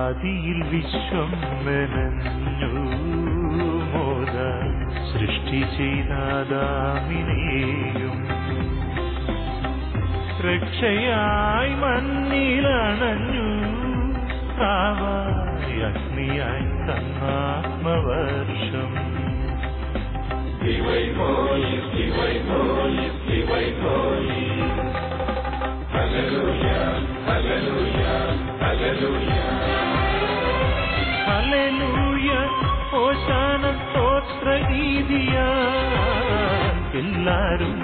ആദിയിൽ വിശ്വം മെനഞ്ഞു മോദ സൃഷ്ടി ചെയ്താദാമിനെയും രക്ഷയായി മണ്ണിലണഞ്ഞു കാവായി അഗ്നിയായി തന്നാത്മവർഷം. ഹല്ലേലൂയ ഹോശാന സ്തോത്രഗീതിയാ എല്ലാരും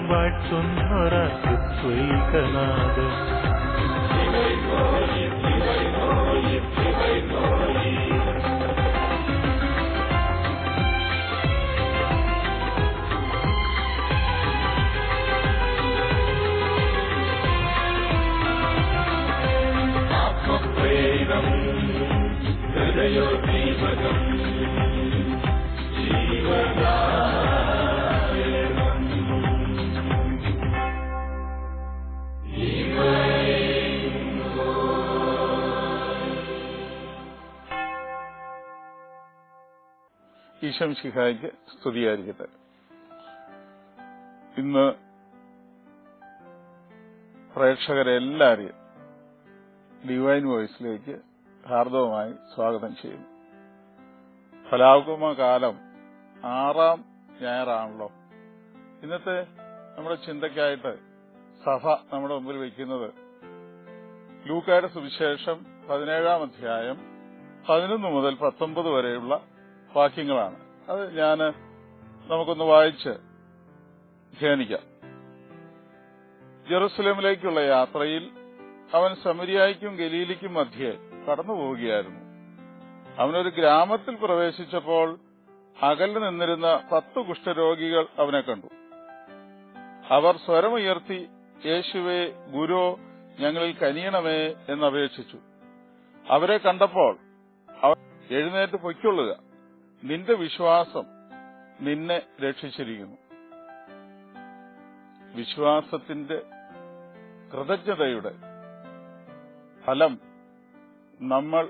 വാഴ്ത്തുന്നൊരത്വൈകനാഥം. ഈശോമിശിഹായ്ക്ക് സ്തുതിയായിരിക്കട്ടെ. ഇന്ന് പ്രേക്ഷകരെല്ലാവരെയും ഡിവൈൻ വോയിസിലേക്ക് ഹാർദവമായി സ്വാഗതം ചെയ്യുന്നു. ഫലാഗമ കാലം 6ാം ഞായറാണല്ലോ. ഇന്നത്തെ നമ്മുടെ ചിന്തയ്ക്കായിട്ട് സഭ നമ്മുടെ മുമ്പിൽ വയ്ക്കുന്നത് ലൂക്കായുടെ സുവിശേഷം 17-ാം അധ്യായം 11 മുതൽ 19 വരെയുള്ള വാക്യങ്ങളാണ്. അത് നമുക്കൊന്ന് വായിച്ച് ധ്യാനിക്കാം. ജെറുസലേമിലേക്കുള്ള യാത്രയിൽ അവൻ സമരിയായ്ക്കും ഗലീലിക്കും മധ്യേ കടന്നു പോവുകയായിരുന്നു. അവനൊരു ഗ്രാമത്തിൽ പ്രവേശിച്ചപ്പോൾ അകലെ നിന്നിരുന്ന 10 കുഷ്ഠരോഗികൾ അവനെ കണ്ടു. അവർ സ്വരമുയർത്തി, യേശുവേ, ഗുരോ, ഞങ്ങളിൽ കനിയണമേ എന്നപേക്ഷിച്ചു. അവരെ കണ്ടപ്പോൾ അവർ, എഴുന്നേറ്റ് പൊയ്ക്കൊള്ളുക, നിന്റെ വിശ്വാസം നിന്നെ രക്ഷിച്ചിരിക്കുന്നു. വിശ്വാസത്തിന്റെ കൃതജ്ഞതയുടെ ഫലം നമ്മൾ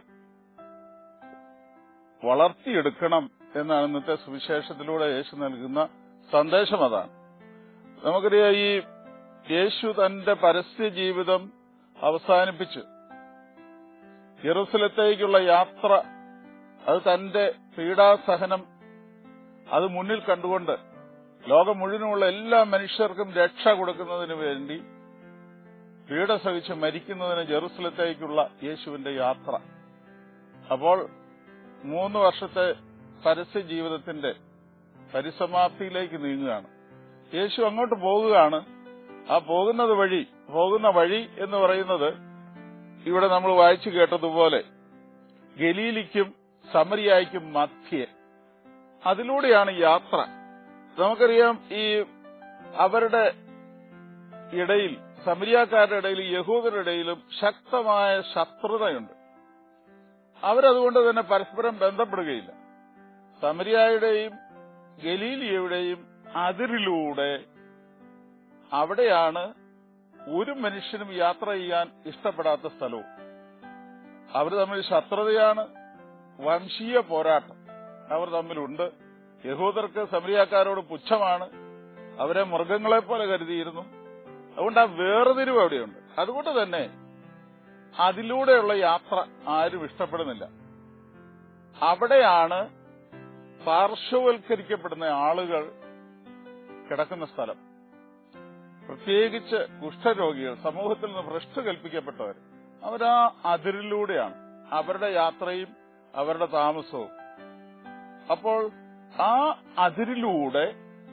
വളർത്തിയെടുക്കണം എന്നാണ് ഇന്നത്തെ സുവിശേഷത്തിലൂടെ യേശു നൽകുന്ന സന്ദേശം. അതാണ് നമുക്കറിയാം. ഈ യേശു തന്റെ പരസ്യ ജീവിതം അവസാനിപ്പിച്ച് യെരൂശലേത്തേക്കുള്ള യാത്ര, അത് തന്റെ പീഡാസഹനം അത് മുന്നിൽ കണ്ടുകൊണ്ട് ലോകം മുഴുവനുള്ള എല്ലാ മനുഷ്യർക്കും രക്ഷ കൊടുക്കുന്നതിന് വേണ്ടി പീഡ സഹിച്ച് മരിക്കുന്നതിന് ജെറുസലേത്തേക്കുള്ള യേശുവിന്റെ യാത്ര. അപ്പോൾ 3 വർഷത്തെ പരസ്യ ജീവിതത്തിന്റെ പരിസമാപ്തിയിലേക്ക് നീങ്ങുകയാണ്. യേശു അങ്ങോട്ട് പോകുകയാണ്. ആ പോകുന്ന വഴി എന്ന് പറയുന്നത് ഇവിടെ നമ്മൾ വായിച്ചു കേട്ടതുപോലെ ഗലീലിക്കും സമരിയായ്ക്കും മധ്യേ, അതിലൂടെയാണ് യാത്ര. നമുക്കറിയാം, ഈ അവരുടെ ഇടയിൽ, സമരിയാക്കാരുടെ ഇടയിലും യഹൂദരുടെ ഇടയിലും ശക്തമായ ശത്രുതയുണ്ട്. അവരതുകൊണ്ട് തന്നെ പരസ്പരം ബന്ധപ്പെടുകയില്ല. സമരിയായുടെയും ഗലീലിയയുടെയും അതിരിലൂടെ അവിടെയാണ് ഒരു മനുഷ്യനും യാത്ര ചെയ്യാൻ ഇഷ്ടപ്പെടാത്ത സ്ഥലവും. അവർ തമ്മിൽ ശത്രുതയാണ്, വംശീയ പോരാട്ടം അവർ തമ്മിലുണ്ട്. യഹൂദർക്ക് സമരിയാക്കാരോട് പുച്ഛമാണ്, അവരെ മൃഗങ്ങളെ പോലെ കരുതിയിരുന്നു. അതുകൊണ്ട് ആ വേർതിരിവ് അവിടെയുണ്ട്. അതുകൊണ്ട് തന്നെ അതിലൂടെയുള്ള യാത്ര ആരും ഇഷ്ടപ്പെടുന്നില്ല. അവിടെയാണ് പാർശ്വവൽക്കരിക്കപ്പെടുന്ന ആളുകൾ കിടക്കുന്ന സ്ഥലം. പ്രത്യേകിച്ച് കുഷ്ഠരോഗികൾ, സമൂഹത്തിൽ നിന്ന് ഭ്രഷ്ട് കൽപ്പിക്കപ്പെട്ടവർ, അവരാ അതിരിലൂടെയാണ് അവരുടെ യാത്രയും അവരുടെ താമസവും. അപ്പോൾ ആ അതിരിലൂടെ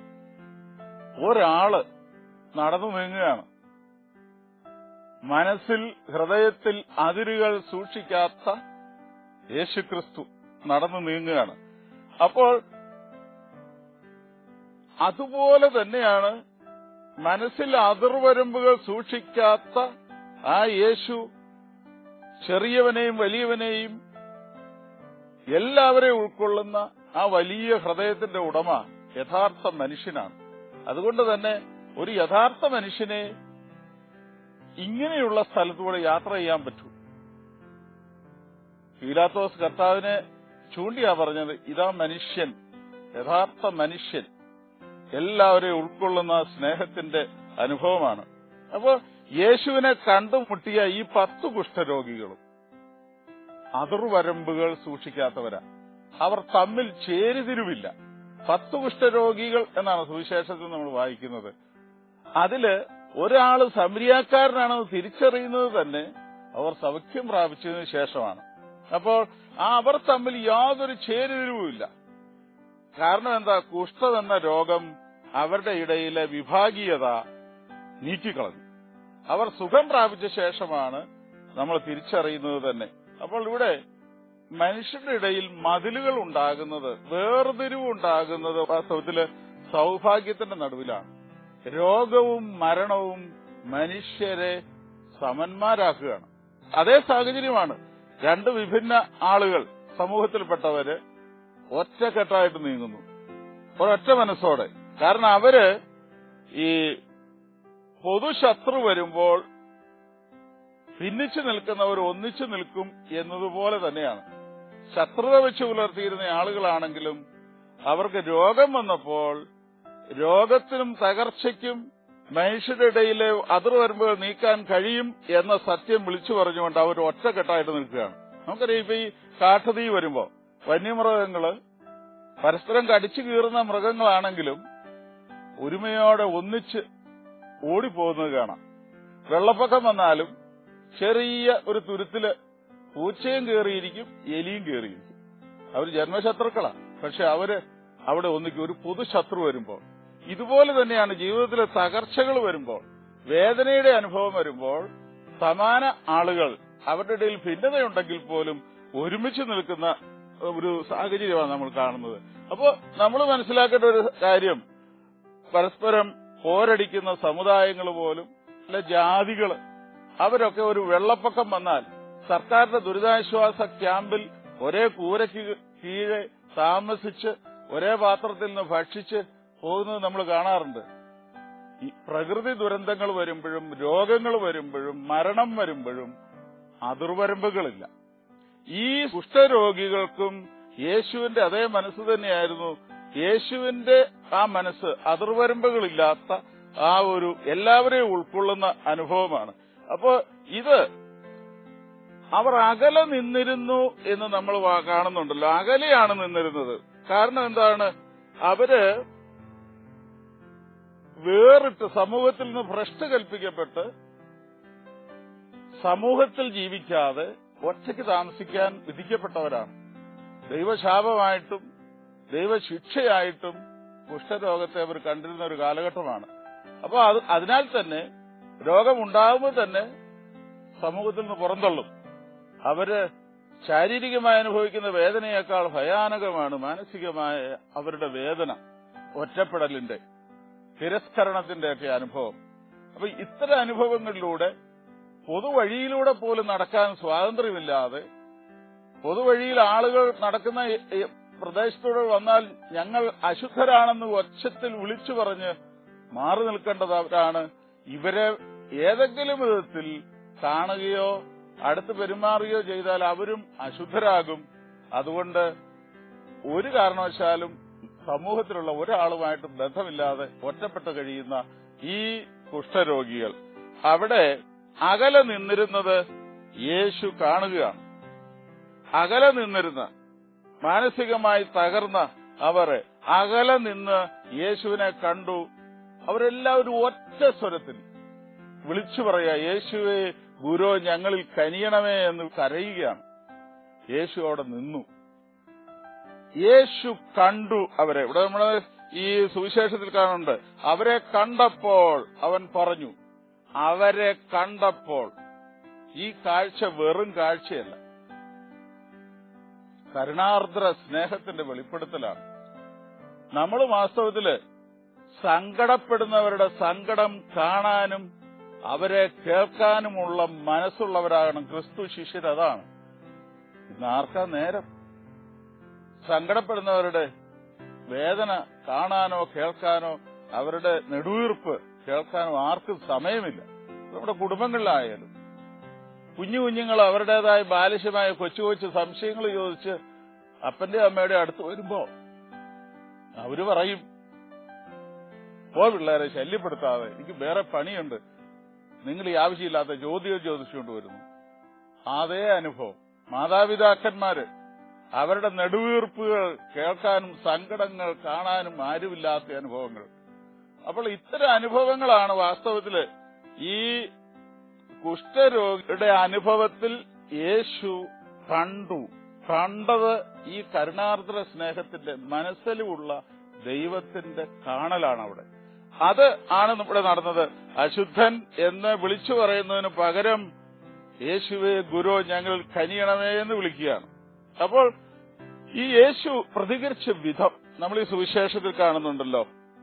ഒരാള് നടന്നു നീങ്ങുകയാണ്. മനസ്സിൽ, ഹൃദയത്തിൽ അതിരുകൾ സൂക്ഷിക്കാത്ത യേശുക്രിസ്തു നടന്നു നീങ്ങുകയാണ്. അപ്പോൾ അതുപോലെ തന്നെയാണ് മനസ്സിൽ അതിർവരമ്പുകൾ സൂക്ഷിക്കാത്ത ആ യേശു ചെറിയവനെയും വലിയവനെയും എല്ലാവരെയും ഉൾക്കൊള്ളുന്ന ആ വലിയ ഹൃദയത്തിന്റെ ഉടമ യഥാർത്ഥ മനുഷ്യനാണ്. അതുകൊണ്ട് തന്നെ ഒരു യഥാർത്ഥ മനുഷ്യനെ ഇങ്ങനെയുള്ള സ്ഥലത്തൂടെ യാത്ര ചെയ്യാൻ പറ്റൂ. പീലാത്തോസ് കർത്താവിനെ ചൂണ്ടിയാ പറഞ്ഞത്, ഇതാ മനുഷ്യൻ, യഥാർത്ഥ മനുഷ്യൻ, എല്ലാവരെയും ഉൾക്കൊള്ളുന്ന സ്നേഹത്തിന്റെ അനുഭവമാണ്. അപ്പോ യേശുവിനെ കണ്ടുമുട്ടിയ ഈ 10 കുഷ്ഠരോഗികളും അതിർവരമ്പുകൾ സൂക്ഷിക്കാത്തവരാ. അവർ തമ്മിൽ ചേരിതിരിവില്ല. 10 കുഷ്ഠരോഗികൾ എന്നാണ് സുവിശേഷത്തിൽ നമ്മൾ വായിക്കുന്നത്. അതില് ഒരാള് സമരിയാക്കാരനാണെന്ന് തിരിച്ചറിയുന്നത് തന്നെ അവർ സൗഖ്യം പ്രാപിച്ചതിന് ശേഷമാണ്. അപ്പോൾ അവർ തമ്മിൽ യാതൊരു ചേരിതിരിവുമില്ല. കാരണം എന്താ? കുഷ്ഠം എന്ന രോഗം അവരുടെ ഇടയിലെ വിഭാഗീയത നീക്കിക്കളഞ്ഞു. അവർ സുഖം പ്രാപിച്ച ശേഷമാണ് നമ്മൾ തിരിച്ചറിയുന്നത് തന്നെ. അപ്പോൾ ഇവിടെ മനുഷ്യരുടെ ഇടയിൽ മതിലുകൾ ഉണ്ടാകുന്നത്, വേർതിരിവുണ്ടാകുന്നത് വാസ്തവത്തില് സൗഭാഗ്യത്തിന്റെ നടുവിലാണ്. രോഗവും മരണവും മനുഷ്യരെ സമന്മാരാക്കുകയാണ്. അതേ സാഹചര്യമാണ്. 2 വിഭിന്ന ആളുകൾ, സമൂഹത്തിൽപ്പെട്ടവര് ഒറ്റക്കെട്ടായിട്ട് നീങ്ങുന്നു, ഒരൊറ്റ മനസ്സോടെ. കാരണം അവര് ഈ പൊതുശത്രു വരുമ്പോൾ ഭിന്നിച്ചു നിൽക്കുന്നവർ ഒന്നിച്ചു നിൽക്കും എന്നതുപോലെ തന്നെയാണ്. ശത്രുത വെച്ച് പുലർത്തിയിരുന്ന ആളുകളാണെങ്കിലും അവർക്ക് രോഗം വന്നപ്പോൾ രോഗത്തിനും തകർച്ചയ്ക്കും മനുഷ്യരുടെ ഇടയിലെ അതിർവരമ്പുകൾ നീക്കാൻ കഴിയും എന്ന സത്യം വിളിച്ചു പറഞ്ഞുകൊണ്ട് അവർ ഒറ്റക്കെട്ടായിട്ട് നിൽക്കുകയാണ്. നമുക്കറിയാം, ഇപ്പൊ ഈ കാട്ടുതീ വരുമ്പോ വന്യമൃഗങ്ങള് പരസ്പരം കടിച്ചു കീറുന്ന മൃഗങ്ങളാണെങ്കിലും ഒരുമയോടെ ഒന്നിച്ച് ഓടിപ്പോകുന്നത് കാണാം. വെള്ളപ്പൊക്കം വന്നാലും ചെറിയ ഒരു തുരുത്തില് പൂച്ചയും കയറിയിരിക്കും, എലിയും കയറിയിരിക്കും. അവർ ജന്മശത്രുക്കളാണ്, പക്ഷെ അവര് അവിടെ ഒന്നിക്കും. ഒരു പൊതുശത്രു വരുമ്പോൾ ഇതുപോലെ തന്നെയാണ് ജീവിതത്തിലെ തകർച്ചകൾ വരുമ്പോൾ, വേദനയുടെ അനുഭവം വരുമ്പോൾ സമാന ആളുകൾ അവരുടെ ഇടയിൽ ഭിന്നതയുണ്ടെങ്കിൽ പോലും ഒരുമിച്ച് നിൽക്കുന്ന ഒരു സാഹചര്യമാണ് നമ്മൾ കാണുന്നത്. അപ്പോ നമ്മൾ മനസ്സിലാക്കേണ്ട ഒരു കാര്യം, പരസ്പരം പോരടിക്കുന്ന സമുദായങ്ങൾ പോലും അല്ലെ ജാതികള്, അവരൊക്കെ ഒരു വെള്ളപ്പൊക്കം വന്നാൽ സർക്കാരിന്റെ ദുരിതാശ്വാസ ക്യാമ്പിൽ ഒരേ കൂരയ്ക്ക് കീഴെ താമസിച്ച് ഒരേ പാത്രത്തിൽ നിന്ന് ഭക്ഷിച്ച് പോകുന്നത് നമ്മൾ കാണാറുണ്ട്. ഈ പ്രകൃതി ദുരന്തങ്ങൾ വരുമ്പോഴും രോഗങ്ങൾ വരുമ്പോഴും മരണം വരുമ്പോഴും അതിർവരമ്പുകളില്ല. ഈ കുഷ്ഠരോഗികൾക്കും യേശുവിന്റെ അതേ മനസ്സ് തന്നെയായിരുന്നു. യേശുവിന്റെ ആ മനസ്സ് അതിർവരമ്പുകളില്ലാത്ത ആ ഒരു എല്ലാവരെയും ഉൾക്കൊള്ളുന്ന അനുഭവമാണ്. അപ്പോ ഇത് അവർ അകലെ നിന്നിരുന്നു എന്ന് നമ്മൾ കാണുന്നുണ്ടല്ലോ. അകലെയാണ് നിന്നിരുന്നത്. കാരണം എന്താണ്? അവര് വേറിട്ട് സമൂഹത്തിൽ നിന്ന് ഭ്രഷ്ട് കൽപ്പിക്കപ്പെട്ട് സമൂഹത്തിൽ ജീവിക്കാതെ ഒറ്റയ്ക്ക് താമസിക്കാൻ വിധിക്കപ്പെട്ടവരാണ്. ദൈവശാപമായിട്ടും ദൈവശിക്ഷയായിട്ടും കുഷ്ഠരോഗത്തെ അവർ കണ്ടിരുന്ന ഒരു കാലഘട്ടമാണ്. അപ്പൊ അതിനാൽ തന്നെ രോഗമുണ്ടാകുമ്പോൾ തന്നെ സമൂഹത്തിൽ നിന്ന് പുറന്തള്ളും. അവര് ശാരീരികമായി അനുഭവിക്കുന്ന വേദനയേക്കാൾ ഭയാനകമാണ് മാനസികമായ അവരുടെ വേദന, ഒറ്റപ്പെടലിന്റെ, തിരസ്കരണത്തിന്റെ ഒക്കെ അനുഭവം. അപ്പൊ ഇത്തരം അനുഭവങ്ങളിലൂടെ പൊതുവഴിയിലൂടെ പോലും നടക്കാൻ സ്വാതന്ത്ര്യമില്ലാതെ, പൊതുവഴിയിൽ ആളുകൾ നടക്കുന്ന പ്രദേശത്തൂടെ വന്നാൽ ഞങ്ങൾ അശുദ്ധരാണെന്ന് ഒച്ചത്തിൽ വിളിച്ചു പറഞ്ഞ് മാറി നിൽക്കേണ്ടവരാണ്. ഇവരെ ഏതെങ്കിലും വിധത്തിൽ കാണുകയോ അടുത്ത് പെരുമാറുകയോ ചെയ്താൽ അവരും അശുദ്ധരാകും. അതുകൊണ്ട് ഒരു കാരണവശാലും സമൂഹത്തിലുള്ള ഒരാളുമായിട്ടും ബന്ധമില്ലാതെ ഒറ്റപ്പെട്ട് കഴിയുന്ന ഈ കുഷ്ഠരോഗികൾ അവിടെ അകലെ നിന്നിരുന്നത് യേശു കാണുകയാണ്. അകലെ നിന്നിരുന്ന, മാനസികമായി തകർന്ന അവർ അകലെ നിന്ന് യേശുവിനെ കണ്ടു. അവരെല്ലാവരും ഒറ്റ സ്വരത്തിൽ വിളിച്ചു പറയാ, യേശുവേ ഗുരു, ഞങ്ങളിൽ കനിയണമേ എന്ന് കരയുകയാണ്. യേശു അവിടെ നിന്നു. യേശു കണ്ടു അവരെ. ഇവിടെ നമ്മൾ ഈ സുവിശേഷത്തിൽ കാണുന്നുണ്ട്, അവരെ കണ്ടപ്പോൾ അവൻ പറഞ്ഞു. അവരെ കണ്ടപ്പോൾ. ഈ കാഴ്ച വെറും കാഴ്ചയല്ല, കരുണാർദ്ര സ്നേഹത്തിന്റെ വെളിപ്പെടുത്തലാണ്. നമ്മൾ വാസ്തവത്തില് സങ്കടപ്പെടുന്നവരുടെ സങ്കടം കാണാനും അവരെ കേൾക്കാനുമുള്ള മനസ്സുള്ളവരാകണം ക്രിസ്തു ശിഷ്യർ. അതാണ് ഇന്ന് ആർക്കാ നേരം? സങ്കടപ്പെടുന്നവരുടെ വേദന കാണാനോ കേൾക്കാനോ അവരുടെ നെടുവീർപ്പ് കേൾക്കാനോ ആർക്കും സമയമില്ല. നമ്മുടെ കുടുംബങ്ങളിലായാലും കുഞ്ഞുങ്ങൾ അവരുടേതായ ബാലിശമായ കൊച്ചു കൊച്ചു സംശയങ്ങൾ ചോദിച്ച് അപ്പന്റെ അമ്മയുടെ അടുത്ത് വരുമ്പോ അവര് പറയും, പിള്ളേരെ ശല്യപ്പെടുത്താതെ, എനിക്ക് വേറെ പണിയുണ്ട്, നിങ്ങൾ ഈ ആവശ്യമില്ലാത്ത ചോദ്യം ചോദിച്ചുകൊണ്ട് വരുന്നു. അതേ അനുഭവം മാതാപിതാക്കന്മാര് അവരുടെ നെടുവീർപ്പുകൾ കേൾക്കാനും സങ്കടങ്ങൾ കാണാനും ആരുമില്ലാത്ത അനുഭവങ്ങൾ. അപ്പോൾ ഇത്തരം അനുഭവങ്ങളാണ് വാസ്തവത്തില് ഈ കുഷ്ഠരോഗിയുടെ അനുഭവത്തിൽ യേശു കണ്ടത് ഈ കരുണാർദ്ര സ്നേഹത്തിന്റെ മനസ്സിലുള്ള ദൈവത്തിന്റെ കാണലാണ് അവിടെ. അത് ആണ് ഇവിടെ നടന്നത്. അശുദ്ധൻ എന്ന് വിളിച്ചു പറയുന്നതിന് പകരം യേശുവേ ഗുരു ഞങ്ങൾ കനിയണമേ എന്ന് വിളിക്കുകയാണ്. അപ്പോൾ ഈ യേശു പ്രതികരിച്ച വിധം നമ്മൾ ഈ സുവിശേഷത്തിൽ കാണുന്നുണ്ടല്ലോ.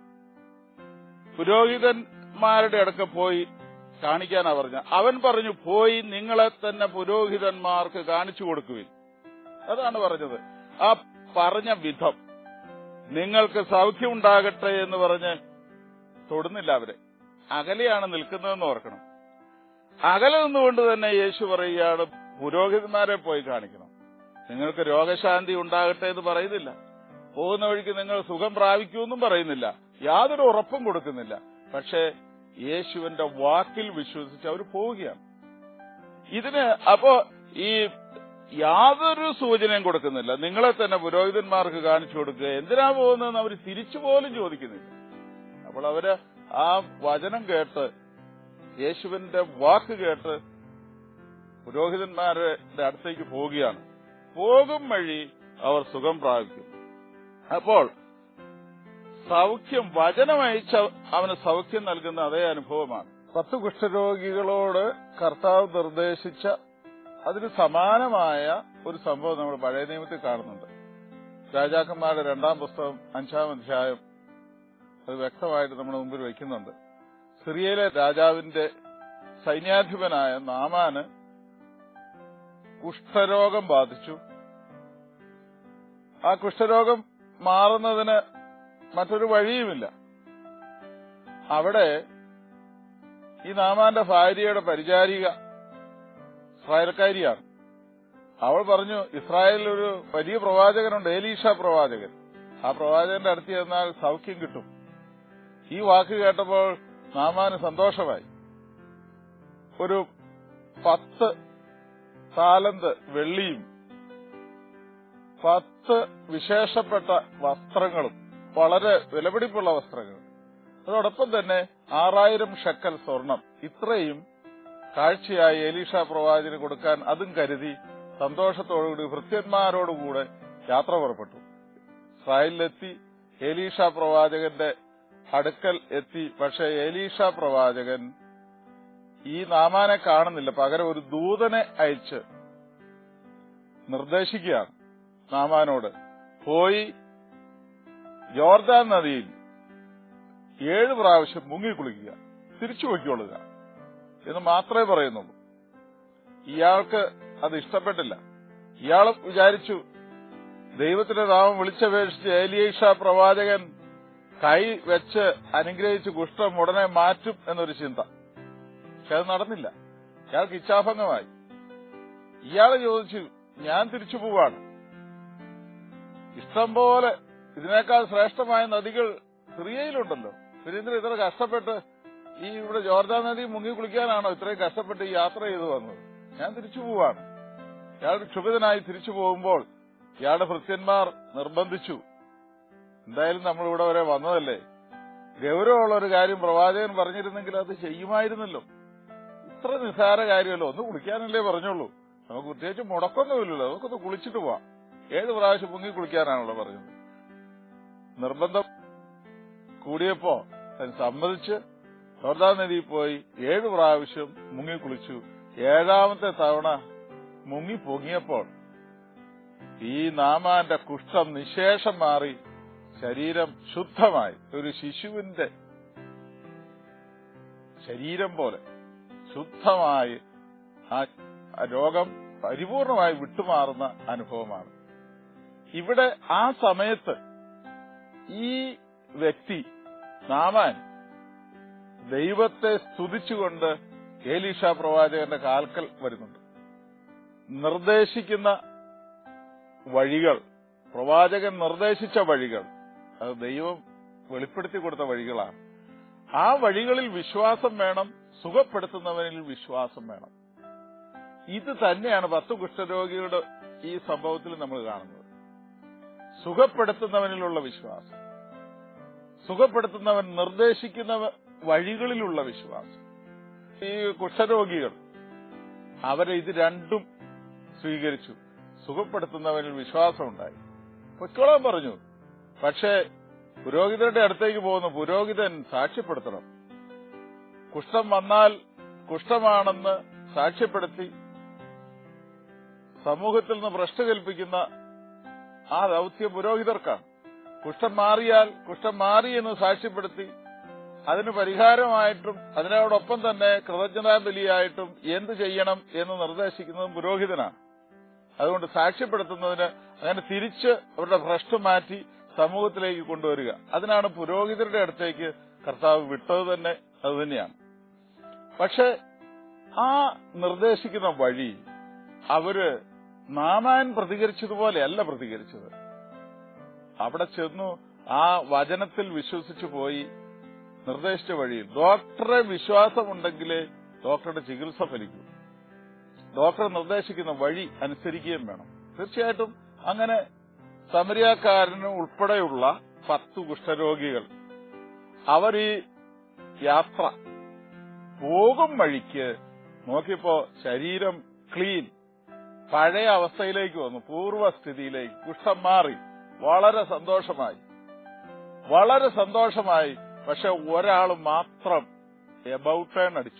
പുരോഹിതന്മാരുടെ അടുക്ക പോയി കാണിക്കാനാ പറഞ്ഞ. അവൻ പറഞ്ഞു, പോയി നിങ്ങളെ തന്നെ പുരോഹിതന്മാർക്ക് കാണിച്ചു കൊടുക്കുവിൻ. അതാണ് പറഞ്ഞത്. ആ പറഞ്ഞ വിധം, നിങ്ങൾക്ക് സൗഖ്യമുണ്ടാകട്ടെ എന്ന് പറഞ്ഞ് തൊടുന്നില്ല അവരെ. അകലെയാണ് നിൽക്കുന്നതെന്ന് ഓർക്കണം. അകലെ നിന്നുകൊണ്ട് തന്നെ യേശു പറയുകയാണ്, പുരോഹിതന്മാരെ പോയി കാണിക്കണം. നിങ്ങൾക്ക് രോഗശാന്തി ഉണ്ടാകട്ടെ എന്ന് പറയുന്നില്ല. പോകുന്ന വഴിക്ക് നിങ്ങൾ സുഖം പ്രാപിക്കുമെന്നും പറയുന്നില്ല. യാതൊരു ഉറപ്പും കൊടുക്കുന്നില്ല. പക്ഷേ യേശുവിന്റെ വാക്കിൽ വിശ്വസിച്ച് അവർ പോവുകയാണ്. ഇതിന് അപ്പോ ഈ യാതൊരു സൂചനയും കൊടുക്കുന്നില്ല. നിങ്ങളെ തന്നെ പുരോഹിതന്മാർക്ക് കാണിച്ചു കൊടുക്കുക, എന്തിനാ പോകുന്നതെന്ന് അവർ തിരിച്ചു പോലും ചോദിക്കുന്നില്ല. അപ്പോൾ അവര് ആ വചനം കേട്ട്, യേശുവിന്റെ വാക്ക് കേട്ട് പുരോഹിതന്മാരുടെ അടുത്തേക്ക് പോവുകയാണ്. പോകും വഴി അവർ സുഖം പ്രാപിക്കും. അപ്പോൾ സൗഖ്യം, വചനമയച്ച അവന് സൗഖ്യം നൽകുന്ന അതേ അനുഭവമാണ്. 10 കുഷ്ഠരോഗികളോട് കർത്താവ് നിർദ്ദേശിച്ച അതിന് സമാനമായ ഒരു സംഭവം നമ്മൾ പഴയ നിയമത്തിൽ കാണുന്നുണ്ട്. രാജാക്കന്മാരുടെ 2-ാം പുസ്തകം 5-ാം അധ്യായം അത് വ്യക്തമായിട്ട് നമ്മുടെ മുമ്പിൽ വയ്ക്കുന്നുണ്ട്. സിറിയയിലെ രാജാവിന്റെ സൈന്യാധിപനായ നാമാന് കുഷ്ഠരോഗം ബാധിച്ചു. ആ കുഷ്ഠരോഗം മാറുന്നതിന് മറ്റൊരു വഴിയുമില്ല. അവിടെ ഈ നാമാന്റെ ഭാര്യയുടെ പരിചാരിക ഇസ്രായേൽക്കാരിയാണ്. അവൾ പറഞ്ഞു, ഇസ്രായേലിൽ ഒരു വലിയ പ്രവാചകനുണ്ട്, എലീഷ പ്രവാചകൻ. ആ പ്രവാചകന്റെ അടുത്ത് ചെന്നാൽ സൗഖ്യം കിട്ടും. ഈ വാക്ക് കേട്ടപ്പോൾ നാമാന് സന്തോഷമായി. ഒരു 10 താലന്ത് വെള്ളിയും 10 വിശേഷപ്പെട്ട വസ്ത്രങ്ങളും, വളരെ വിലപിടിപ്പുള്ള വസ്ത്രങ്ങൾ, അതോടൊപ്പം തന്നെ 6000 ഷെക്കൽ സ്വർണം, ഇത്രയും കാഴ്ചയായി എലീഷ പ്രവാചകന് കൊടുക്കാൻ അതും കരുതി സന്തോഷത്തോടുകൂടി ഭൃത്യന്മാരോടുകൂടെ യാത്ര പുറപ്പെട്ടു. ഇസ്രായേലിലെത്തി എലീഷ പ്രവാചകന്റെ അടുക്കൽ എത്തി. പക്ഷെ എലീഷ പ്രവാചകൻ ഈ നാമാനെ കാണുന്നില്ല. പകരം ഒരു ദൂതനെ അയച്ച് നിർദ്ദേശിക്കുകയാണ് നാമാനോട്, പോയി യോർദാൻ നദിയിൽ 7 പ്രാവശ്യം മുങ്ങിക്കുളിക്കുക, തിരിച്ചു പൊയ്ക്കൊള്ളുക എന്ന് മാത്രമേ പറയുന്നുള്ളൂ. ഇയാൾക്ക് അത് ഇഷ്ടപ്പെട്ടില്ല. ഇയാൾ വിചാരിച്ചു, ദൈവത്തിന്റെ നാമം വിളിച്ചപേക്ഷിച്ച് എലീഷ പ്രവാചകൻ കൈ വെച്ച് അനുഗ്രഹിച്ച് കുഷ്ഠം ഉടനെ മാറ്റും എന്നൊരു ചിന്ത. പക്ഷെ അത് നടന്നില്ല. ഇയാൾക്ക് ഇച്ഛാഭംഗമായി. ഇയാൾ ചോദിച്ചു, ഞാൻ തിരിച്ചു പോവാണ്, ഇഷ്ടം പോലെ ഇതിനേക്കാൾ ശ്രേഷ്ഠമായ നദികൾ സിറിയയിലുണ്ടല്ലോ, പിന്നെ ഇത്ര കഷ്ടപ്പെട്ട് ഈ ഇവിടെ ജോർദാൻ നദി മുങ്ങി കുളിക്കാനാണോ ഇത്രയും കഷ്ടപ്പെട്ട് ഈ യാത്ര ചെയ്തു വന്നത്? ഞാൻ തിരിച്ചു പോവാണ്. ഇയാൾ ക്ഷുഭിതനായി തിരിച്ചു പോകുമ്പോൾ ഇയാളുടെ ഭൃത്യന്മാർ നിർബന്ധിച്ചു, എന്തായാലും നമ്മളിവിടെ വരെ വന്നതല്ലേ, ഗൗരവമുള്ള ഒരു കാര്യം പ്രവാചകൻ പറഞ്ഞിരുന്നെങ്കിൽ അത് ചെയ്യുമായിരുന്നല്ലോ. ഇത്ര നിസ്സാര കാര്യമല്ലോ, ഒന്ന് കുളിക്കാനല്ലേ പറഞ്ഞുള്ളൂ, നമുക്ക് പ്രത്യേകിച്ച് മുടക്കൊന്നുമില്ലല്ലോ, നമുക്കൊന്ന് കുളിച്ചിട്ട് പോവാം. 7 പ്രാവശ്യം മുങ്ങി കുളിക്കാനാണല്ലോ പറഞ്ഞത്. നിർബന്ധം കൂടിയപ്പോ അതിന് സമ്മതിച്ച് യോർദാൻ നദിയിൽ പോയി 7 പ്രാവശ്യം മുങ്ങിക്കുളിച്ചു. 7ാമത്തെ തവണ മുങ്ങിപ്പൊങ്ങിയപ്പോൾ ഈ നാമാന്റെ കുഷ്ഠം നിശേഷം മാറി, ശരീരം ശുദ്ധമായി, ഒരു ശിശുവിന്റെ ശരീരം പോലെ ശുദ്ധമായി ആ രോഗം പരിപൂർണമായി വിട്ടുമാറുന്ന അനുഭവമാണ്. ഇവിടെ ആ സമയത്ത് ഈ വ്യക്തി നാമാൻ ദൈവത്തെ സ്തുതിച്ചുകൊണ്ട് എലീഷ പ്രവാചകന്റെ കാൽക്കൽ വരുന്നുണ്ട്. നിർദ്ദേശിക്കുന്ന വഴികൾ, പ്രവാചകൻ നിർദ്ദേശിച്ച വഴികൾ, അത് ദൈവം വെളിപ്പെടുത്തി കൊടുത്ത വഴികളാണ്. ആ വഴികളിൽ വിശ്വാസം വേണം, സുഖപ്പെടുത്തുന്നവനിൽ വിശ്വാസം വേണം. ഇത് തന്നെയാണ് 10 കുഷ്ഠരോഗികളുടെ ഈ സംഭവത്തിൽ നമ്മൾ കാണുന്നത്. സുഖപ്പെടുത്തുന്നവനിലുള്ള വിശ്വാസം, സുഖപ്പെടുത്തുന്നവൻ നിർദ്ദേശിക്കുന്ന വഴികളിലുള്ള വിശ്വാസം. ഈ കുഷ്ഠരോഗികൾ അവരെ ഇത് രണ്ടും സ്വീകരിച്ചു. സുഖപ്പെടുത്തുന്നവനിൽ വിശ്വാസമുണ്ടായി, പൊയ്ക്കോളാൻ പറഞ്ഞു. പക്ഷേ പുരോഹിതരുടെ അടുത്തേക്ക് പോകുന്നു. പുരോഹിതൻ സാക്ഷ്യപ്പെടുത്തണം. കുഷ്ഠം വന്നാൽ കുഷ്ഠമാണെന്ന് സാക്ഷ്യപ്പെടുത്തി സമൂഹത്തിൽ നിന്ന് ഭ്രഷ്ട് കൽപ്പിക്കുന്ന ആ ദൗത്യം പുരോഹിതർക്കാണ്. കുഷ്ഠം മാറിയാൽ കുഷ്ഠം മാറി എന്ന് സാക്ഷ്യപ്പെടുത്തി അതിന് പരിഹാരമായിട്ടും അതിനോടൊപ്പം തന്നെ കൃതജ്ഞതാ ബലിയായിട്ടും എന്ത് ചെയ്യണം എന്ന് നിർദ്ദേശിക്കുന്നതും പുരോഹിതനാണ്. അതുകൊണ്ട് സാക്ഷ്യപ്പെടുത്തുന്നതിന് അങ്ങനെ തിരിച്ച് അവരുടെ ഭ്രഷ്ട് മാറ്റി സമൂഹത്തിലേക്ക് കൊണ്ടുവരിക, അതിനാണ് പുരോഹിതരുടെ അടുത്തേക്ക് കർത്താവ് വിട്ടത് തന്നെ അതുതന്നെയാണ്. പക്ഷെ ആ നിർദ്ദേശിക്കുന്ന വഴി അവര് നാമാൻ പ്രതികരിച്ചതുപോലെയല്ല പ്രതികരിച്ചത്. അവിടെ ചെന്നു ആ വചനത്തിൽ വിശ്വസിച്ചു പോയി നിർദ്ദേശിച്ച വഴിയിൽ. ഡോക്ടറെ വിശ്വാസമുണ്ടെങ്കിലേ ഡോക്ടറുടെ ചികിത്സ ഫലിക്കൂ. ഡോക്ടർ നിർദ്ദേശിക്കുന്ന വഴി അനുസരിക്കുകയും വേണം. തീർച്ചയായിട്ടും അങ്ങനെ സമരിയാക്കാരന് ഉൾപ്പെടെയുള്ള 10 കുഷ്ഠരോഗികൾ അവർ ഈ യാത്ര പോകും വഴിക്ക് നോക്കിയപ്പോ ശരീരം ക്ലീൻ, പഴയ അവസ്ഥയിലേക്ക് വന്നു, പൂർവ്വസ്ഥിതിയിലേക്ക്. കുഷ്ഠം മാറി, വളരെ സന്തോഷമായി. പക്ഷെ ഒരാൾ മാത്രം എബൌട്ട് ടേൺ അടിച്ചു.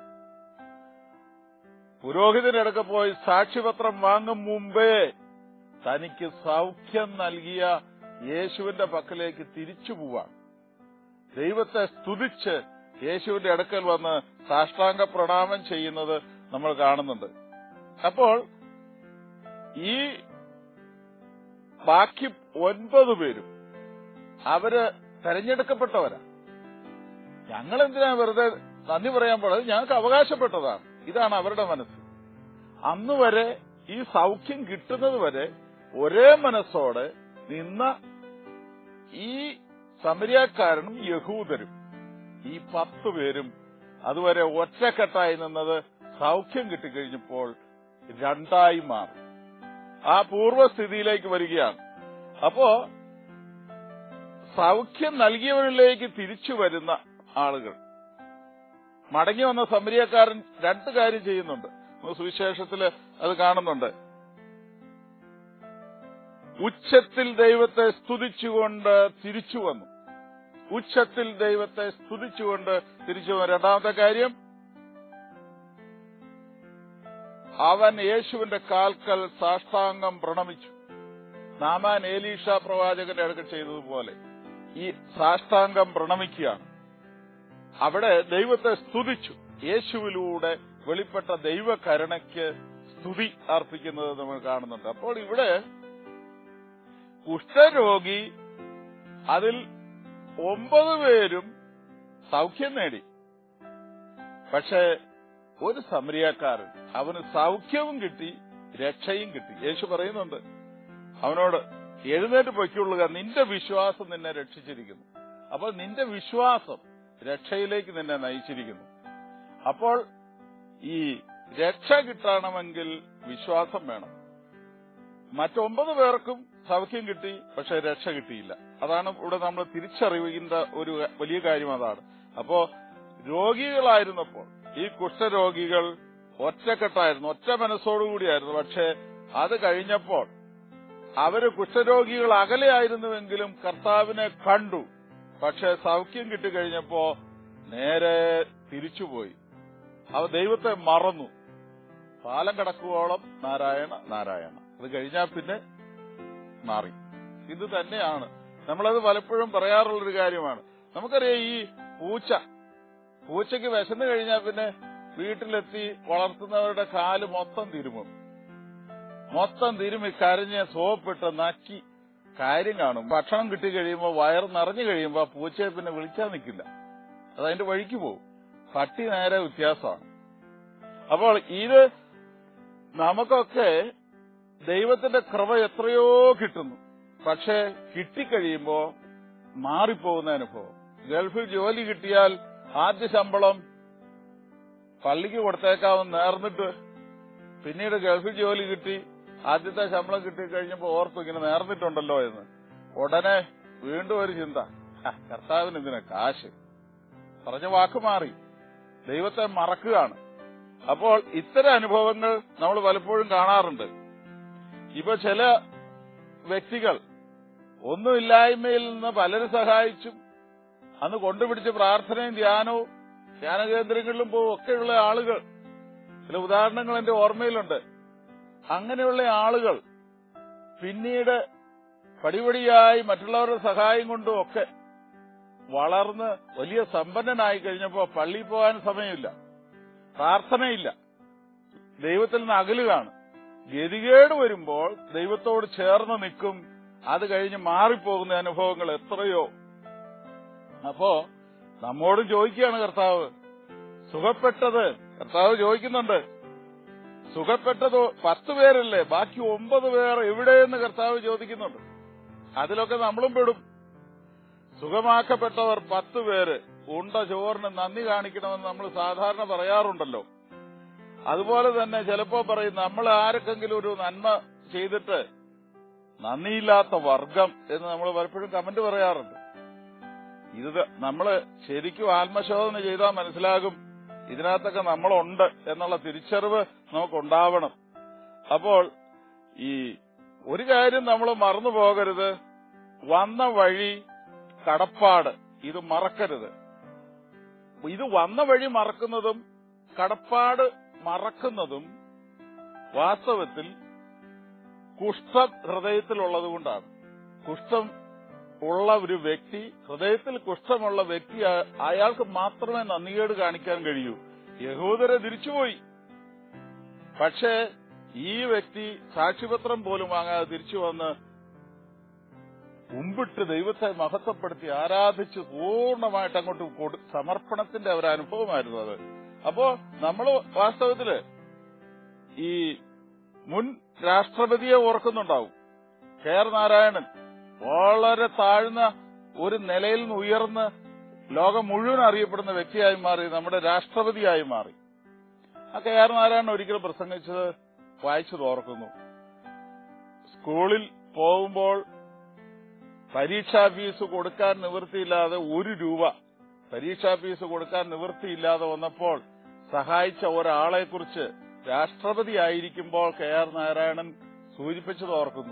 പുരോഹിതനടുക്ക പോയി സാക്ഷ്യപത്രം വാങ്ങും മുമ്പേ തനിക്ക് സൗഖ്യം നൽകിയ യേശുവിന്റെ പക്കലേക്ക് തിരിച്ചു പോവാൻ, ദൈവത്തെ സ്തുതിച്ച് യേശുവിന്റെ അടുക്കൽ വന്ന് സാഷ്ടാംഗ പ്രണാമം ചെയ്യുന്നത് നമ്മൾ കാണുന്നുണ്ട്. അപ്പോൾ ഈ ബാക്കി 9 പേരും അവര് തെരഞ്ഞെടുക്കപ്പെട്ടവരാ. ഞങ്ങളെന്തിനാ വെറുതെ നന്ദി പറയാൻ പാടില്ല, ഞങ്ങൾക്ക് അവകാശപ്പെട്ടതാണ്. ഇതാണ് അവരുടെ മനസ്സ്. അന്ന് വരെ ഈ സൗഖ്യം കിട്ടുന്നത് വരെ ഒരേ മനസ്സോടെ നിന്ന ഈ സമരിയാക്കാരനും യഹൂദരും, ഈ 10 പേരും അതുവരെ ഒറ്റക്കെട്ടായി നിന്നത് സൗഖ്യം കിട്ടിക്കഴിഞ്ഞപ്പോൾ 2ആയി മാറി, ആ പൂർവ്വസ്ഥിതിയിലേക്ക് വരികയാണ്. അപ്പോ സൗഖ്യം നൽകിയവരിലേക്ക് തിരിച്ചു വരുന്ന ആളുകൾ, മടങ്ങി വന്ന സമരിയക്കാരൻ 2 കാര്യം ചെയ്യുന്നുണ്ട്. സുവിശേഷത്തില് അത് കാണുന്നുണ്ട്. ഉച്ചത്തിൽ ദൈവത്തെ സ്തുതിച്ചുകൊണ്ട് തിരിച്ചു വന്നു. ഉച്ചത്തിൽ ദൈവത്തെ സ്തുതിച്ചുകൊണ്ട് തിരിച്ചു വന്നു. 2ാമത്തെ കാര്യം, അവൻ യേശുവിന്റെ കാൽക്കൽ സാഷ്ടാംഗം പ്രണമിച്ചു. നാമാൻ ഏലീഷ പ്രവാചകന്റെ അടുക്കൽ ചെയ്തതുപോലെ ഈ സാഷ്ടാംഗം പ്രണമിക്കുകയാണ്. അവിടെ ദൈവത്തെ സ്തുതിച്ചു. യേശുവിലൂടെ വെളിപ്പെട്ട ദൈവകരുണയ്ക്ക് സ്തുതി അർപ്പിക്കുന്നത് നമ്മൾ കാണുന്നുണ്ട്. അപ്പോൾ ഇവിടെ കുഷ്ഠരോഗി അതിൽ 9 പേരും സൗഖ്യം നേടി. പക്ഷേ ഒരു സമരിയാക്കാരൻ, അവന് സൗഖ്യവും കിട്ടി, രക്ഷയും കിട്ടി. യേശു പറയുന്നുണ്ട് അവനോട്, എഴുന്നേറ്റ് പൊയ്ക്കൊള്ളുക, നിന്റെ വിശ്വാസം നിന്നെ രക്ഷിച്ചിരിക്കുന്നു. അപ്പോൾ നിന്റെ വിശ്വാസം രക്ഷയിലേക്ക് നിന്നെ നയിച്ചിരിക്കുന്നു. അപ്പോൾ ഈ രക്ഷ കിട്ടണമെങ്കിൽ വിശ്വാസം വേണം. 9 പേർക്കും സൗഖ്യം കിട്ടി, പക്ഷെ രക്ഷ കിട്ടിയില്ല. അതാണ് ഇവിടെ നമ്മൾ തിരിച്ചറിയുന്ന ഒരു വലിയ കാര്യം. അതാണ്. അപ്പോ രോഗികളായിരുന്നപ്പോൾ ഈ കുഷ്ഠരോഗികൾ ഒറ്റക്കെട്ടായിരുന്നു, ഒറ്റ മനസ്സോടുകൂടിയായിരുന്നു. പക്ഷെ അത് കഴിഞ്ഞപ്പോൾ അവര് കുഷ്ഠരോഗികൾ അകലെയായിരുന്നുവെങ്കിലും കർത്താവിനെ കണ്ടു. പക്ഷെ സൗഖ്യം കിട്ടിക്കഴിഞ്ഞപ്പോ നേരെ തിരിച്ചുപോയി. അവ ദൈവത്തെ മറന്നു. കാലം കടക്കുവോളം നാരായണ നാരായണ, അത് കഴിഞ്ഞാൽ പിന്നെ മാറി. ഇത് തന്നെയാണ് നമ്മളത് പലപ്പോഴും പറയാറുള്ളൊരു കാര്യമാണ്. നമുക്കറിയാം, ഈ പൂച്ചയ്ക്ക് വിശന്നു കഴിഞ്ഞാൽ പിന്നെ വീട്ടിലെത്തി വളർത്തുന്നവരുടെ കാല് മൊത്തം തിരുമി കരഞ്ഞ് സോപ്പിട്ട് നക്കി കാര്യം കാണും. ഭക്ഷണം കിട്ടി കഴിയുമ്പോൾ, വയറ് നിറഞ്ഞു കഴിയുമ്പോൾ ആ പൂച്ചയെ പിന്നെ വിളിക്കാൻ നിൽക്കില്ല, അതതിന്റെ വഴിക്ക് പോകും. പട്ടി നേരെ വ്യത്യാസമാണ്. അപ്പോൾ ഇത് നമുക്കൊക്കെ ദൈവത്തിന്റെ കൃപ എത്രയോ കിട്ടുന്നു. പക്ഷെ കിട്ടിക്കഴിയുമ്പോ മാറിപ്പോകുന്ന അനുഭവം. ഗൾഫിൽ ജോലി കിട്ടിയാൽ ആദ്യ ശമ്പളം പള്ളിക്ക് കൊടുത്തേക്കാവുന്ന നേർന്നിട്ട്, പിന്നീട് ഗൾഫിൽ ജോലി കിട്ടി ആദ്യത്തെ ശമ്പളം കിട്ടിക്കഴിഞ്ഞപ്പോ ഓർത്തു ഇങ്ങനെ നേർന്നിട്ടുണ്ടല്ലോ എന്ന്. ഉടനെ വീണ്ടും ഒരു ചിന്ത, കർത്താവിന് ഇതിന് കാശ്. പറഞ്ഞ വാക്ക് മാറി, ദൈവത്തെ മറക്കുകയാണ്. അപ്പോൾ ഇത്തരം അനുഭവങ്ങൾ നമ്മൾ പലപ്പോഴും കാണാറുണ്ട്. ഇപ്പൊ ചില വ്യക്തികൾ ഒന്നുമില്ലായ്മയിൽ നിന്ന് പലരും സഹായിച്ചും അന്ന് കൊണ്ടുപിടിച്ച് പ്രാർത്ഥനയും ധ്യാനവും ധ്യാന കേന്ദ്രങ്ങളിലും പോകും ഒക്കെയുള്ള ആളുകൾ, ചില ഉദാഹരണങ്ങൾ എന്റെ ഓർമ്മയിലുണ്ട്. അങ്ങനെയുള്ള ആളുകൾ പിന്നീട് പടിപടിയായി മറ്റുള്ളവരുടെ സഹായം കൊണ്ടും ഒക്കെ വളർന്ന് വലിയ സമ്പന്നനായി കഴിഞ്ഞപ്പോ പള്ളിയിൽ പോകാൻ സമയമില്ല, പ്രാർത്ഥനയില്ല, ദൈവത്തിൽ നിന്ന് അകലുകയാണ്. ഗതികേട് വരുമ്പോൾ ദൈവത്തോട് ചേർന്ന് നിൽക്കും, അത് കഴിഞ്ഞ് മാറിപ്പോകുന്ന അനുഭവങ്ങൾ എത്രയോ. അപ്പോ നമ്മോട് ചോദിക്കുകയാണ് കർത്താവ്, സുഖപ്പെട്ടത്, കർത്താവ് ചോദിക്കുന്നുണ്ട്, സുഖപ്പെട്ടത് 10 പേരല്ലേ, ബാക്കി 9 പേർ എവിടെയെന്ന് കർത്താവ് ചോദിക്കുന്നുണ്ട്. അതിലൊക്കെ നമ്മളും പെടും. സുഖമാക്കപ്പെട്ടവർ 10 പേര്, ഉണ്ട ചോറിന് നന്ദി കാണിക്കണമെന്ന് നമ്മൾ സാധാരണ പറയാറുണ്ടല്ലോ. അതുപോലെ തന്നെ ചിലപ്പോ പറയും, നമ്മൾ ആർക്കെങ്കിലും ഒരു നന്മ ചെയ്തിട്ട് നന്ദിയില്ലാത്ത വർഗം എന്ന് നമ്മൾ പലപ്പോഴും കമന്റ് പറയാറുണ്ട്. ഇത് നമ്മള് ശരിക്കും ആത്മശോധന ചെയ്താൽ മനസ്സിലാകും, ഇതിനകത്തൊക്കെ നമ്മളുണ്ട് എന്നുള്ള തിരിച്ചറിവ് നമുക്കുണ്ടാവണം. അപ്പോൾ ഈ ഒരു കാര്യം നമ്മൾ മറന്നു പോകരുത്, വന്ന വഴി കടപ്പാട്, ഇത് മറക്കരുത്. ഇത് വന്ന വഴി മറക്കുന്നതും കടപ്പാട് മറക്കുന്നതും വാസ്തവത്തിൽ കുഷ്ഠം ഹൃദയത്തിലുള്ളതുകൊണ്ടാണ്. കുഷ്ഠം ഉള്ള ഒരു വ്യക്തി, ഹൃദയത്തിൽ കുഷ്ഠമുള്ള വ്യക്തി, അയാൾക്ക് മാത്രമേ നന്ദികേട് കാണിക്കാൻ കഴിയൂ. യഹൂദരെ തിരിച്ചുപോയി, പക്ഷേ ഈ വ്യക്തി സാക്ഷ്യപത്രം പോലും വാങ്ങാതെ തിരിച്ചു വന്ന് മുമ്പിട്ട് ദൈവത്തെ മഹത്വപ്പെടുത്തി ആരാധിച്ച് പൂർണ്ണമായിട്ട് അങ്ങോട്ട് സമർപ്പണത്തിന്റെ ഒരു അനുഭവമായിരുന്നു അത്. അപ്പോ നമ്മൾ വാസ്തവത്തില് ഈ മുൻ രാഷ്ട്രപതിയെ ഓർക്കുന്നുണ്ടാവും. കെ.ആർ. നാരായണൻ വളരെ താഴ്ന്ന ഒരു നിലയിൽ നിന്ന് ഉയർന്ന് ലോകം മുഴുവൻ അറിയപ്പെടുന്ന വ്യക്തിയായി മാറി, നമ്മുടെ രാഷ്ട്രപതിയായി മാറി. ആ കെ.ആർ. നാരായണൻ ഒരിക്കലും പ്രസംഗിച്ചത് വായിച്ചത് ഓർക്കുന്നു. സ്കൂളിൽ പോകുമ്പോൾ പരീക്ഷാ ഫീസ് കൊടുക്കാൻ നിവൃത്തിയില്ലാതെ 1 രൂപ പരീക്ഷാ ഫീസ് കൊടുക്കാൻ നിവൃത്തിയില്ലാതെ വന്നപ്പോൾ സഹായിച്ച ഒരാളെക്കുറിച്ച് രാഷ്ട്രപതി ആയിരിക്കുമ്പോൾ കെ.ആർ. നാരായണൻ സൂചിപ്പിച്ചത് ഓർക്കുന്നു.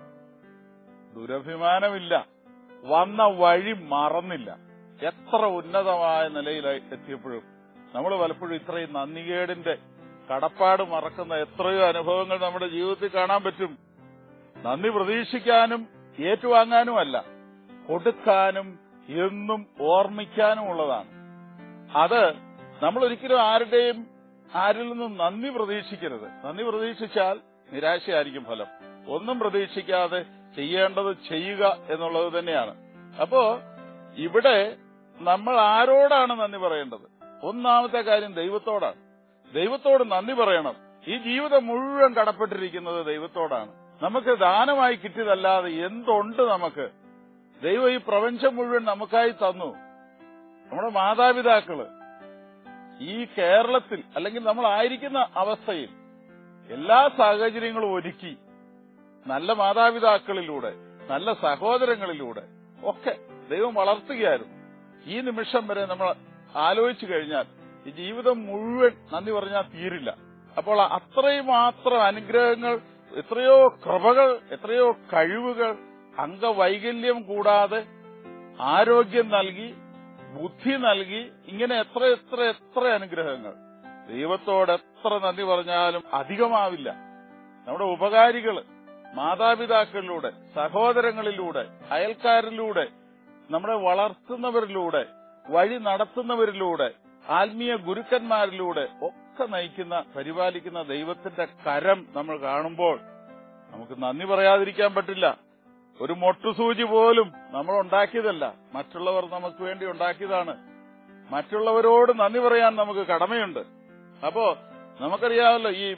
ദുരഭിമാനമില്ല, വന്ന വഴി മറന്നില്ല. എത്ര ഉന്നതമായ നിലയിലായി എത്തിയപ്പോഴും നമ്മൾ പലപ്പോഴും ഇത്രയും നന്ദികേടിന്റെ കടപ്പാട് മറക്കുന്ന എത്രയോ അനുഭവങ്ങൾ നമ്മുടെ ജീവിതത്തിൽ കാണാൻ പറ്റും. നന്ദി പ്രതീക്ഷിക്കാനും ഏറ്റുവാങ്ങാനുമല്ല, കൊടുക്കാനും എന്നും ഓർമ്മിക്കാനും ഉള്ളതാണ്. അത് നമ്മൾ ഒരിക്കലും ആരിൽ നിന്നും നന്ദി പ്രതീക്ഷിക്കരുത്. നന്ദി പ്രതീക്ഷിച്ചാൽ നിരാശയായിരിക്കും ഫലം. ഒന്നും പ്രതീക്ഷിക്കാതെ ചെയ്യേണ്ടത് ചെയ്യുക എന്നുള്ളത് തന്നെയാണ്. അപ്പോ ഇവിടെ നമ്മൾ ആരോടാണ് നന്ദി പറയേണ്ടത്? ഒന്നാമത്തെ കാര്യം ദൈവത്തോടാണ്. ദൈവത്തോട് നന്ദി പറയണം. ഈ ജീവിതം മുഴുവൻ കടപ്പെട്ടിരിക്കുന്നത് ദൈവത്തോടാണ്. നമുക്ക് ദാനമായി കിട്ടിയതല്ലാതെ എന്തുണ്ട് നമുക്ക്? ദൈവം ഈ പ്രപഞ്ചം മുഴുവൻ നമുക്കായി തന്നു. നമ്മുടെ മാതാപിതാക്കള് ഈ കേരളത്തിൽ അല്ലെങ്കിൽ നമ്മൾ ആയിരിക്കുന്ന അവസ്ഥയിൽ എല്ലാ സാഹചര്യങ്ങളും ഒരുക്കി, നല്ല മാതാപിതാക്കളിലൂടെ, നല്ല സഹോദരങ്ങളിലൂടെ ഒക്കെ ദൈവം വളർത്തുകയായിരുന്നു. ഈ നിമിഷം വരെ നമ്മൾ ആലോചിച്ചു കഴിഞ്ഞാൽ ഈ ജീവിതം മുഴുവൻ നന്ദി പറഞ്ഞാൽ തീരില്ല. അപ്പോൾ അത്രയും മാത്രം അനുഗ്രഹങ്ങൾ, എത്രയോ കൃപകൾ, എത്രയോ കഴിവുകൾ, അംഗവൈകല്യം കൂടാതെ ആരോഗ്യം നൽകി, ബുദ്ധി നൽകി, ഇങ്ങനെ എത്ര അനുഗ്രഹങ്ങൾ. ദൈവത്തോട് എത്ര നന്ദി പറഞ്ഞാലും അധികമാവില്ല. നമ്മുടെ ഉപകാരികള്, മാതാപിതാക്കളിലൂടെ, സഹോദരങ്ങളിലൂടെ, അയൽക്കാരിലൂടെ, നമ്മളെ വളർത്തുന്നവരിലൂടെ, വഴി നടത്തുന്നവരിലൂടെ, ആത്മീയ ഗുരുക്കന്മാരിലൂടെ ഒക്കെ നയിക്കുന്ന, പരിപാലിക്കുന്ന ദൈവത്തിന്റെ കരം നമ്മൾ കാണുമ്പോൾ നമുക്ക് നന്ദി പറയാതിരിക്കാൻ പറ്റില്ല. ഒരു മൊട്ടുസൂചി പോലും നമ്മൾ ഉണ്ടാക്കിയതല്ല, മറ്റുള്ളവർ നമുക്ക് വേണ്ടി ഉണ്ടാക്കിയതാണ്. മറ്റുള്ളവരോട് നന്ദി പറയാൻ നമുക്ക് കടമയുണ്ട്. അപ്പോ നമുക്കറിയാമല്ലോ, ഈ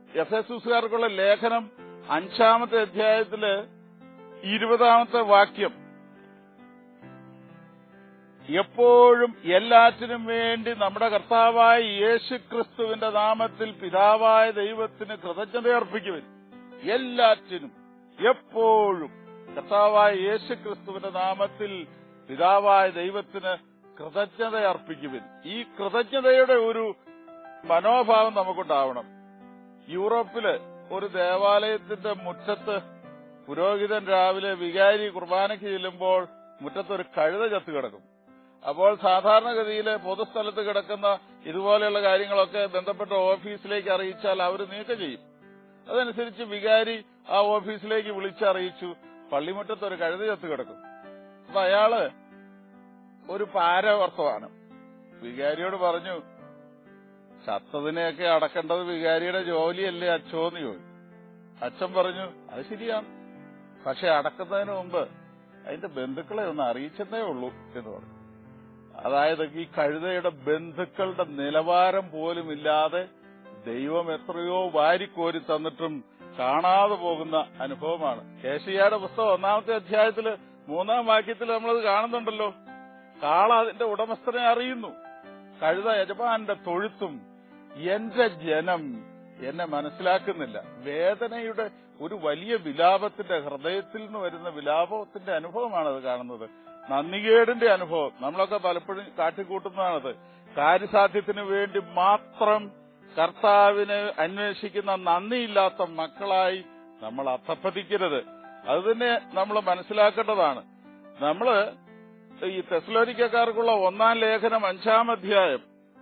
എഫെസൂസുകാർക്കുള്ള ലേഖനം 5-ാമത്തെ അധ്യായത്തില് 20-ാമത്തെ വാക്യം, എപ്പോഴും എല്ലാറ്റിനും വേണ്ടി നമ്മുടെ കർത്താവായ യേശുക്രിസ്തുവിന്റെ നാമത്തിൽ പിതാവായ ദൈവത്തിന് കൃതജ്ഞത അർപ്പിക്കുവിൻ. എല്ലാറ്റിനും എപ്പോഴും കർത്താവായ യേശുക്രിസ്തുവിന്റെ നാമത്തിൽ പിതാവായ ദൈവത്തിന് കൃതജ്ഞത അർപ്പിക്കുവിൻ. ഈ കൃതജ്ഞതയുടെ ഒരു മനോഭാവം നമുക്കുണ്ടാവണം. യൂറോപ്പില് ഒരു ദേവാലയത്തിന്റെ മുറ്റത്ത് പുരോഹിതൻ രാവിലെ വികാരി കുർബാനയ്ക്ക് ചെല്ലുമ്പോൾ മുറ്റത്തൊരു കഴുത ചത്തു കിടക്കും. അപ്പോൾ സാധാരണഗതിയിൽ പൊതുസ്ഥലത്ത് കിടക്കുന്ന ഇതുപോലെയുള്ള കാര്യങ്ങളൊക്കെ ബന്ധപ്പെട്ട ഓഫീസിലേക്ക് അറിയിച്ചാൽ അവർ നീക്കം ചെയ്യും. അതനുസരിച്ച് വികാരി ആ ഓഫീസിലേക്ക് വിളിച്ചറിയിച്ചു, പള്ളിമുറ്റത്തൊരു കഴുത ചത്തു കിടക്കും. അപ്പൊ അയാള് ഒരു പാരവർത്തമാണ്. വികാരിയോട് പറഞ്ഞു, ചത്തതിനെയൊക്കെ അടക്കേണ്ടത് വികാരിയുടെ ജോലിയല്ലേ അച്ഛോന്ന് ചോദിച്ചു. അച്ഛൻ പറഞ്ഞു, അത് ശരിയാണ്, പക്ഷെ അടക്കുന്നതിന് മുമ്പ് അതിന്റെ ബന്ധുക്കളെ ഒന്ന് അറിയിച്ചെന്നേ ഉള്ളൂ എന്ന് പറഞ്ഞു. അതായത് ഈ കഴുതയുടെ ബന്ധുക്കളുടെ നിലവാരം പോലും ഇല്ലാതെ ദൈവം എത്രയോ വാരിക്കോരി തന്നിട്ടും കാണാതെ പോകുന്ന അനുഭവമാണ്. യേശയ്യായുടെ പുസ്തകം 1-ാമത്തെ അധ്യായത്തില് 3-ാം വാക്യത്തിൽ നമ്മളത് കാണുന്നുണ്ടല്ലോ. കാള അതിന്റെ ഉടമസ്ഥനെ അറിയുന്നു, കഴുത യജമാന്റെ തൊഴുത്തും, എന്റെ ജനം എന്നെ മനസ്സിലാക്കുന്നില്ല. വേദനയുടെ ഒരു വലിയ വിലാപത്തിന്റെ, ഹൃദയത്തിൽ നിന്ന് വരുന്ന വിലാപത്തിന്റെ അനുഭവമാണ് അത് കാണുന്നത്. നന്ദികേടിന്റെ അനുഭവം നമ്മളൊക്കെ പലപ്പോഴും കാട്ടിക്കൂട്ടുന്നതാണത്. കാര്യസാധ്യത്തിന് വേണ്ടി മാത്രം കർത്താവിനെ അന്വേഷിക്കുന്ന നന്ദിയില്ലാത്ത മക്കളായി നമ്മൾ അധപ്പതിക്കരുത്. അത് തന്നെ നമ്മൾ മനസ്സിലാക്കേണ്ടതാണ്. നമ്മള് ഈ തെസ്സലോനിക്കക്കാർക്കുള്ള 1-ാം ലേഖനം 5-ാം അധ്യായം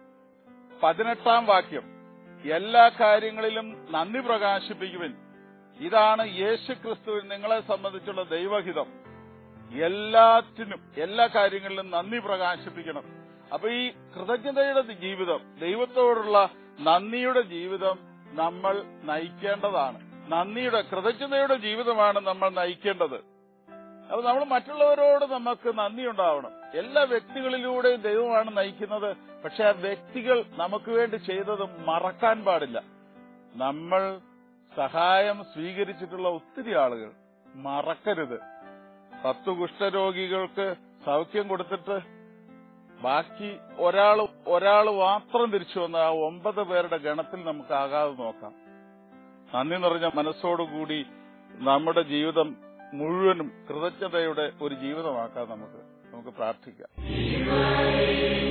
18-ാം വാക്യം, എല്ലാ കാര്യങ്ങളിലും നന്ദി പ്രകാശിപ്പിക്കുവിൻ, ഇതാണ് യേശുക്രിസ്തുവിൽ നിങ്ങളെ സംബന്ധിച്ചുള്ള ദൈവഹിതം. എല്ലാറ്റിനും, എല്ലാ കാര്യങ്ങളിലും നന്ദി പ്രകാശിപ്പിക്കണം. അപ്പൊ ഈ കൃതജ്ഞതയുടെ ജീവിതം, ദൈവത്തോടുള്ള നന്ദിയുടെ ജീവിതം നമ്മൾ നയിക്കേണ്ടതാണ്. കൃതജ്ഞതയുടെ ജീവിതമാണ് നമ്മൾ നയിക്കേണ്ടത്. അപ്പൊ നമ്മൾ മറ്റുള്ളവരോട് നമുക്ക് നന്ദി ഉണ്ടാവണം. എല്ലാ വ്യക്തികളിലൂടെയും ദൈവമാണ് നയിക്കുന്നത്. പക്ഷെ ആ വ്യക്തികൾ നമുക്ക് വേണ്ടി ചെയ്തത് മറക്കാൻ പാടില്ല. നമ്മൾ സഹായം സ്വീകരിച്ചിട്ടുള്ള ഒത്തിരി ആളുകൾ മറക്കരുത്. 10 കുഷ്ഠരോഗികൾക്ക് സൗഖ്യം കൊടുത്തിട്ട് ബാക്കി ഒരാൾ മാത്രം തിരിച്ചു വന്ന ആ 9 പേരുടെ ഗണത്തിൽ നമുക്കാകാതെ നോക്കാം. നന്ദി നിറഞ്ഞ മനസ്സോടുകൂടി നമ്മുടെ ജീവിതം മുഴുവനും കൃതജ്ഞതയുടെ ഒരു ജീവിതമാക്കാൻ നമുക്ക് പ്രാർത്ഥിക്കാം.